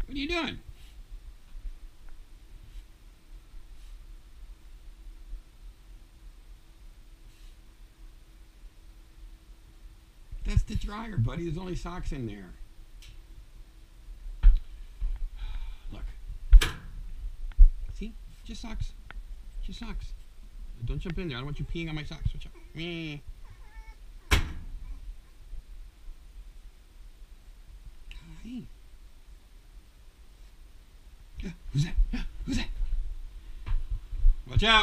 What are you doing? That's the dryer, buddy. There's only socks in there. Look. See? Just socks. Just socks. Don't jump in there. I don't want you peeing on my socks. Watch out. Hey. Who's that? Who's that? Watch out.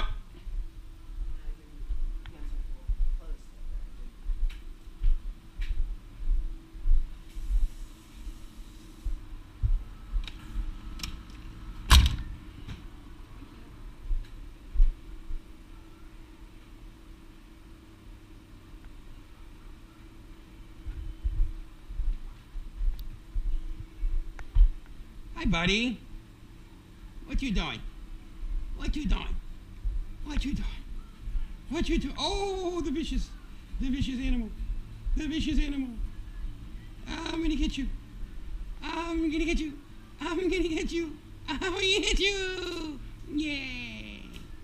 Hi, buddy. What you doing? What you doing? What you doing? What you doing? Oh, the vicious animal. The vicious animal. I'm gonna get you. I'm gonna get you. I'm gonna get you. I'm gonna get you. Yay.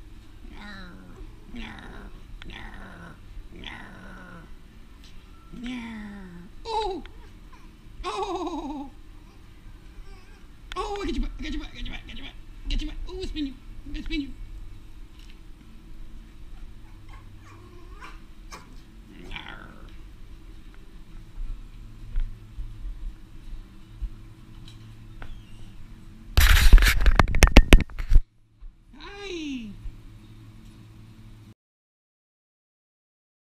Nar, nar, nar, nar, nar. Oh. Oh. Oh, I got your butt, I got your butt, I got your butt, I got your butt, I got your butt. Oh, spin you, spin you.